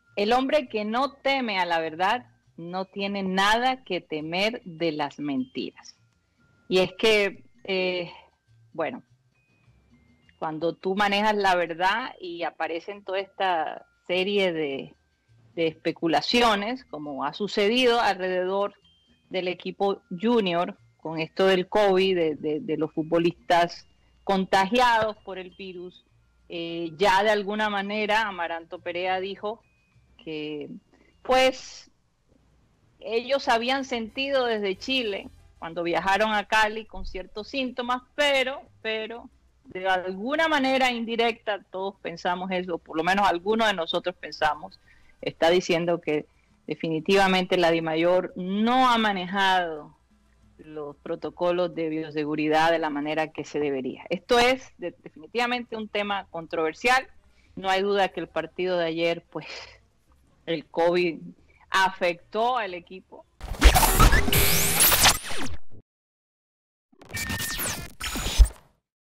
El hombre que no teme a la verdad no tiene nada que temer de las mentiras. Y es que, bueno, cuando tú manejas la verdad y aparecen toda esta serie de especulaciones, como ha sucedido alrededor del equipo junior, con esto del COVID, de los futbolistas contagiados por el virus, ya de alguna manera Amaranto Perea dijo que pues ellos habían sentido desde Chile cuando viajaron a Cali con ciertos síntomas, pero de alguna manera indirecta todos pensamos eso, por lo menos algunos de nosotros pensamos, está diciendo que definitivamente la DIMAYOR no ha manejado los protocolos de bioseguridad de la manera que se debería. Esto es definitivamente un tema controversial. No hay duda que el partido de ayer, pues, el COVID afectó al equipo.